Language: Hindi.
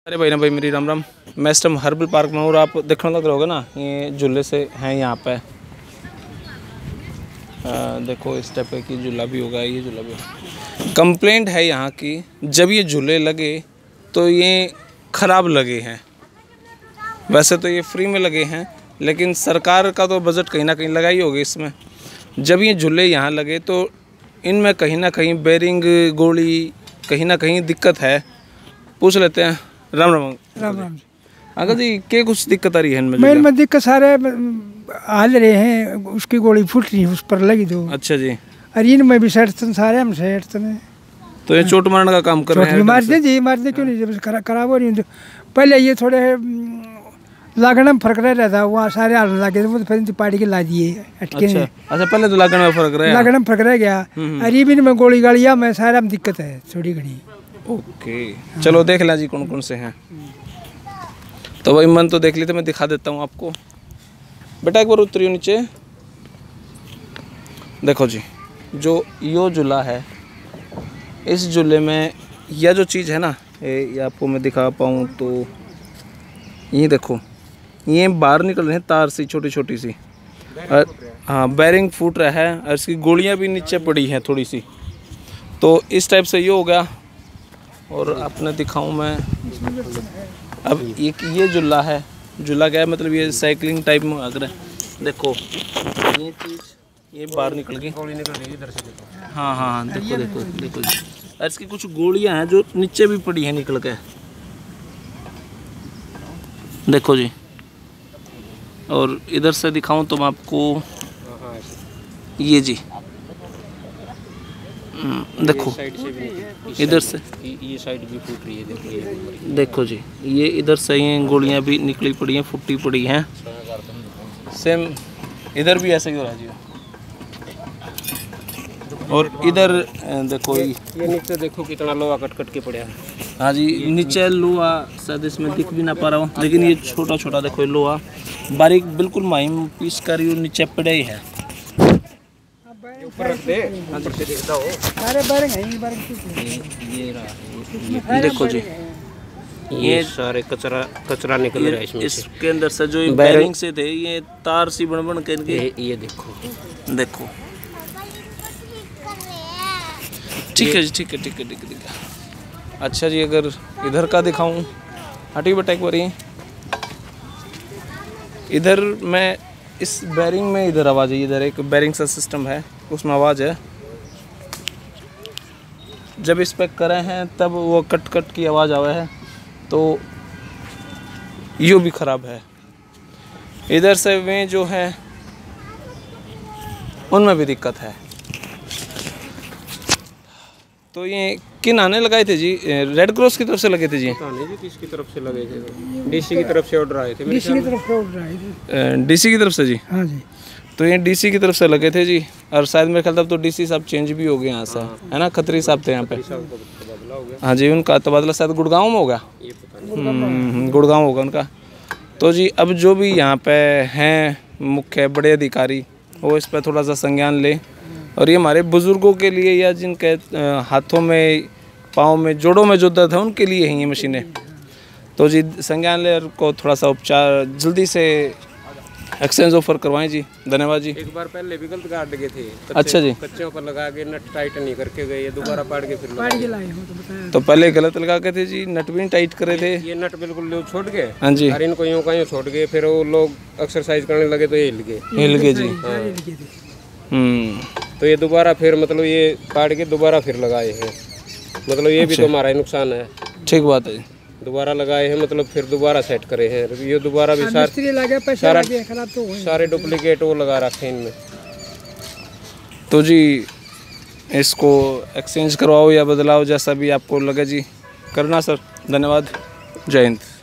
अरे भाई ना भाई मेरी राम राम। मैं इस टाइम हर्बल पार्क में हूँ और आप देखने लग रहे होगा ना, ये झूले से हैं यहाँ पे। देखो इस टाइप की झूला भी होगा, ये झूला भी होगा। कंप्लेंट है यहाँ की, जब ये झूले लगे तो ये ख़राब लगे हैं। वैसे तो ये फ्री में लगे हैं, लेकिन सरकार का तो बजट कहीं ना कहीं लगा ही होगी इसमें। जब ये झूले यहाँ लगे तो इनमें कहीं ना कहीं बेरिंग गोली कहीं ना कहीं दिक्कत है। पूछ लेते हैं। राम राम। राम राम अंकल जी, क्या कुछ दिक्कत आ रही है इनमें? मेरे में दिक्कत सारे हाल रहे हैं, उसकी गोली फूट रही है, उस पर लगी दो। अच्छा जी। और इनमें भी सेट सारे हम सेट तो ये चोट मारने का काम कर रहे हैं? मार दे जी, मार दे क्यों नहीं, जब खराब हो रही है। पहले ये थोड़े लागण में फर्क रह था, वहाँ सारे हाल लगे तो फिर पार्टी के ला दिए अटके। अच्छा पहले तो लागण में फर्क रहा, लागण में फर्क रह गया। अरे भी में गोली गाड़िया में सारा में दिक्कत है थोड़ी घड़ी। ओके चलो देख लें जी कौन कौन से हैं। तो भाई मन तो देख ली, तो मैं दिखा देता हूँ आपको। बेटा एक बार उतरियो नीचे। देखो जी, जो यो झूला है, इस झूले में यह जो चीज़ है ना, ये आपको मैं दिखा पाऊँ तो ये देखो, ये बाहर निकल रही है तार सी छोटी छोटी सी। हाँ, बैरिंग फूट रहा है और इसकी गोलियाँ भी नीचे पड़ी हैं थोड़ी सी। तो इस टाइप से ये हो गया। और अपने दिखाऊं मैं, अब ये झूला है। झूला क्या है, मतलब ये साइकिलिंग टाइप में अगर देखो ये चीज़ ये बाहर निकल गई, गोली निकल गई इधर से। देखो हाँ देखो देखो देखो जी, और इसकी कुछ गोलियां हैं जो नीचे भी पड़ी हैं निकल के। देखो जी, और इधर से दिखाऊं तो मैं आपको, ये जी देखो इधर से ये साइड भी फूट रही है। देखो ये देखो जी, ये इधर से ये गोलियां भी निकली पड़ी हैं, फुटी पड़ी हैं। सेम इधर भी ऐसा ही हो रहा है जी। और इधर देखो ये नीचे देखो कितना लोहा कट कट के पड़ा है। हाँ जी, नीचे लोहा शायद इसमें दिख भी ना पा रहा हूँ, लेकिन ये छोटा छोटा देखो लोहा बारीक बिल्कुल माइम पीस कर नीचे पड़े ही है। ऊपर रख दे, अंदर से दिखता हो। सारे बैरिंग है, ये रहा, देखो जी, ये सारे कचरा निकल रहा है इसमें। इसके अंदर से जो बैरिंग से थे, ये तार सी बन बन करके ये देखो देखो। ठीक है जी, ठीक है ठीक है ठीक है ठीक है। अच्छा जी, अगर इधर का दिखाऊं, हटी बेटा एक बारी। इधर मैं इस बैरिंग में इधर आवाज़ है, इधर एक बैरिंग सा सिस्टम है, उसमें आवाज़ है। जब इस पे करे हैं तब वो कट कट की आवाज़ आवे है, तो यो भी ख़राब है। इधर से वे जो है उनमें भी दिक्कत है। तो ये किन आने लगाए थे जी? रेड क्रॉस की तरफ से लगे थे जी? नहीं जी, किसकी तरफ से लगे थे? डीसी की तरफ से ऑर्डर आए थे। डीसी की तरफ से ऑर्डर आए थे। डीसी की तरफ से जी? हाँ जी। तो ये डीसी की तरफ से लगे थे जी। और शायद मेरे ख्याल तब तो डीसी साहब चेंज भी हो गए यहाँ से, है ना? खत्री साहब थे यहाँ पे। हाँ जी, उनका तबादला शायद गुड़गांव में होगा। गुड़गांव होगा उनका। तो जी अब जो भी यहाँ पे हैं मुख्य बड़े अधिकारी, वो इस पर थोड़ा सा संज्ञान लें। और ये हमारे बुज़ुर्गों के लिए, या जिनके हाथों में पाँव में जोड़ों में जो दर्द है, उनके लिए हैं ये मशीनें। तो जी संज्ञान ले को थोड़ा सा उपचार जल्दी से एक्सचेंज ऑफर करवाएं जी। धन्यवाद जी। एक बार पहले भी गलत काट गए थे। अच्छा जी। कच्चों पर लगा के नट टाइट नहीं करके गए, ये दोबारा पाड़ के फिर लाए हो तो पहले गलत लगा के थे जी, नट भी नहीं टाइट करे थे। ये नट बिल्कुल छोड़ गए। हाँ जी। और इनको यूं का यूं छोड़ गए, फिर वो लोग एक्सरसाइज करने लगे तो ये हिल गए जी। तो ये दोबारा फिर मतलब ये काट के दोबारा फिर लगाए हैं। मतलब ये भी तो हमारा नुकसान है। ठीक बात है। दोबारा लगाए हैं, मतलब फिर दोबारा सेट करे हैं। ये दोबारा भी सारे डुप्लीकेट वो लगा रखे हैं इनमें। तो जी इसको एक्सचेंज करवाओ या बदलाव, जैसा भी आपको लगे जी करना सर। धन्यवाद, जय हिंद।